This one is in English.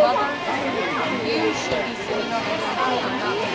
brother, you should be sitting on the floor, not